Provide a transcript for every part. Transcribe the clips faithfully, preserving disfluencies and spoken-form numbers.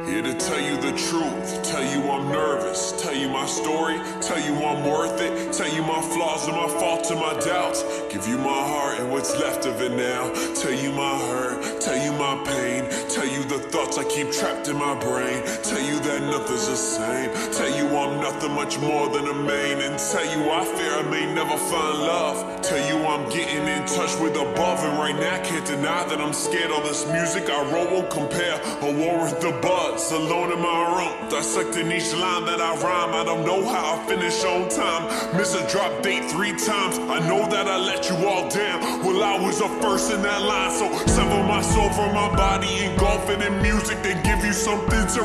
Here to tell you the truth, tell you I'm nervous, tell you my story, tell you I'm worth it, tell you my flaws and my faults and my doubts, give you my heart and what's left of it now, tell you my hurt, tell you my pain, tell you the thoughts I keep trapped in my brain, tell you that nothing's the same, tell you I'm nothing much more than a main, and tell you I fear I may never find love, tell you I'm getting in touch with above, and right now I can't deny that I'm scared all this music I wrote won't compare a war with the buzz. Alone in my room, dissecting each line that I rhyme. I don't know how I finish on time. Miss a drop date three times. I know that I let you all down. Well, I was the first in that line, so sever my soul from my body, engulf it in music, then give you something to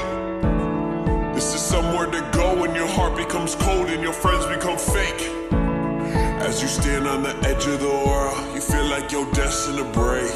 relate. This is somewhere to go when your heart becomes cold and your friends become fake. As you stand on the edge of the world, you feel like you're destined to break.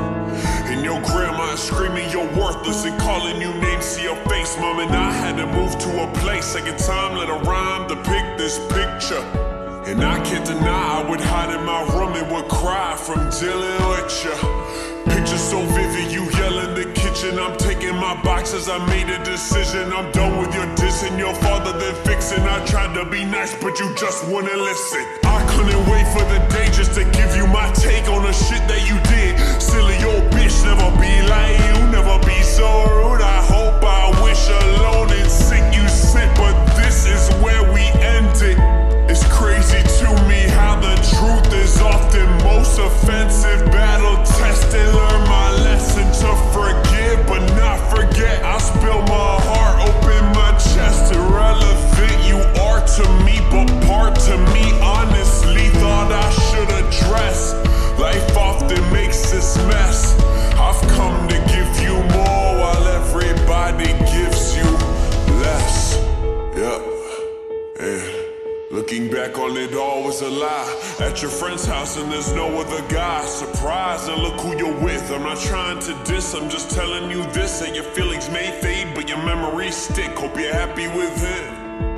And your grandma is screaming you're worthless and calling you names to your face. Mom and I had to move to a place. Second time, let a rhyme depict this picture. And I can't deny I would hide in my room and would cry from dealing with you. Picture so vivid, you yell in the kitchen. I'm taking my boxes, I made a decision. I'm done with your dissing, your father then fixing. I tried to be nice, but you just wouldn't listen. I couldn't wait for the day just to give you my take on the shit that you did. Silly old bitch, never be like you, never be so rude. I hope, I wish alone and sick you sit, but this is where we end it. It's crazy to me how the truth is often most offensive. Battle tested, learn my lesson to forgive but not forget. I spill my heart, open my chest. Irrelevant you are to me, but part to me honestly thought I should address. Life often makes this mess. I've come to give you more while everybody gives you less. Yep, yeah. Looking back on it all was a lie. At your friend's house and there's no other guy. Surprised and look who you're with. I'm not trying to diss, I'm just telling you this. That your feelings may fade but your memories stick. Hope you're happy with him.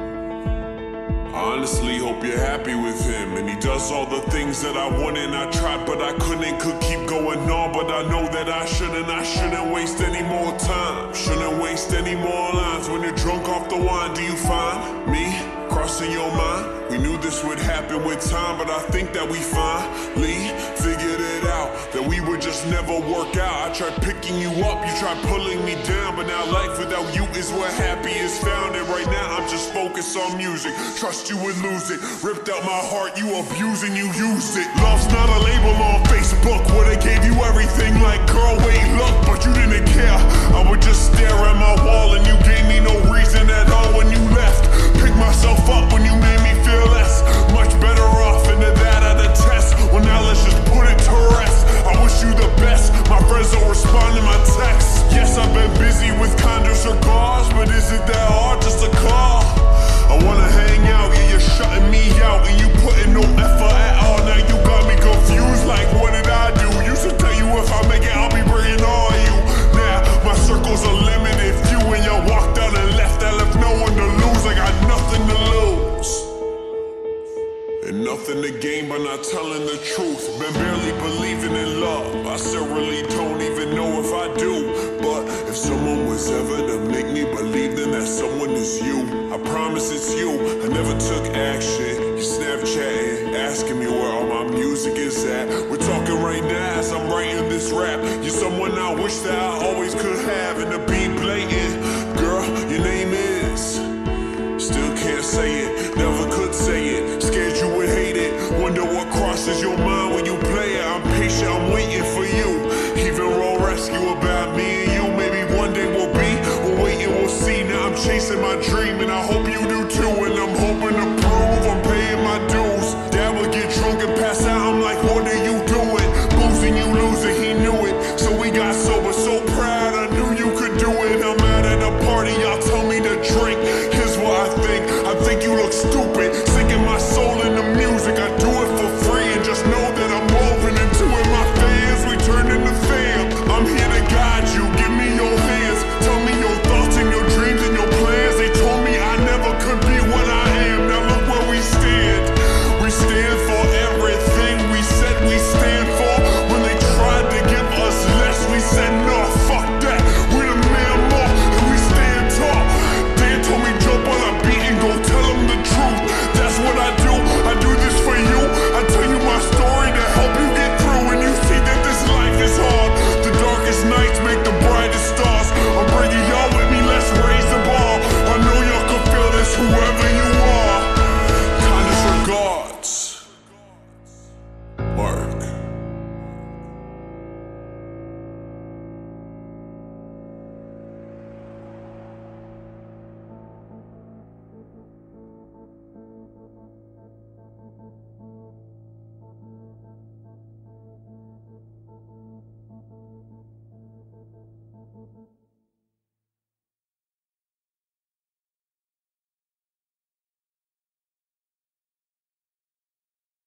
Honestly, hope you're happy with him. And he does all the things that I wanted and I tried but I couldn't. Could keep going on but I know that I shouldn't. I shouldn't waste any more time. Shouldn't waste any more lines. When you're drunk off the wine, do you find me crossing your mind? We knew this would happen with time, but I think that we finally figured it out, that we would just never work out. I tried picking you up, you tried pulling me down, but now life without you is where happy is found. And right now I'm just focused on music. Trust you would lose it. Ripped out my heart, you abused and you used it. Love's not a label on Facebook where they gave you everything like girl wait look, but you didn't care. I would just stare at my wall and you gave me no reason at all when you left. Pick myself up when you made me feel less. Much better off into that at a test. Well now let's just put it to rest. I wish you the best. My friends don't respond to my texts. Yes, I've been busy with Kindest cigars, but is it that hard just to call? I wanna hang out, yeah, you're shutting me out and you putting no effort at all. Now you got me confused, like what did I do? Used to tell you if I make it I'll be bringing all you. Now my circles are limited, few, and you walked out and left. I left no one to lose, I got nothing to lose and nothing to gain by not telling the truth. Been barely believing in love, I still really don't even know if I do. But if someone was ever to make me believe, then that someone is you. I promise it's you. I never took action. You Snapchatting, asking me where all my music is at. We're talking right now as I'm writing this rap. You're someone I wish that I always could have. And to be blatant, girl, your name is. Still can't say it, never could say it. Scared you would hate it, wonder what crosses your mind.